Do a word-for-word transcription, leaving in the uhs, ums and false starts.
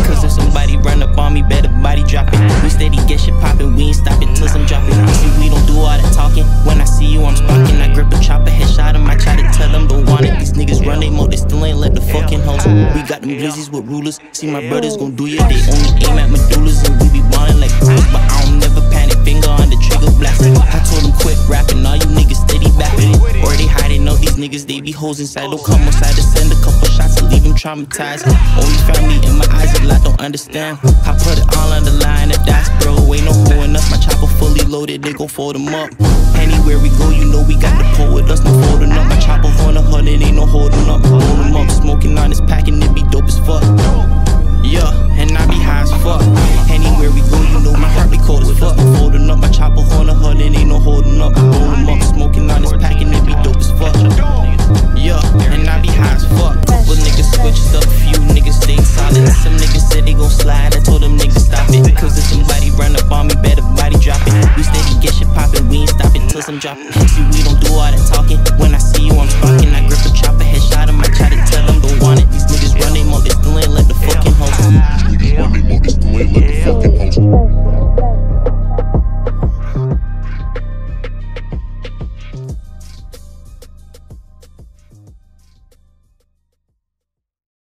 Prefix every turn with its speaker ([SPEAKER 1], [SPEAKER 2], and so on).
[SPEAKER 1] Cause if somebody run up on me, better body drop it. We steady get shit poppin', we ain't stoppin' till some drop it. See, we don't do all that talking. When I see you, I'm sparking. I grip a chopper, headshot him. I try to tell them don't want it. These niggas run they mode, they still ain't let the fucking hoes. We got them glizzies with rulers. See, my brothers gon' do ya. They only aim at medullas, and we be ballin' like fools. But I don't never panic, finger on the trigger blasting. I told them quit rapping, all you niggas steady bapping. Or they hiding, all these niggas, they be hoes inside. Don't come outside to send a couple shots to leave them traumatized. Only family in my eyes, a lot don't understand. I put it all on the line, if that's bro, ain't no hoeing us. My chopper fully loaded, they gon' fold them up. Anywhere we go, you know we got the pole with us, no folding up. My chopper on a hundred, ain't no holding up.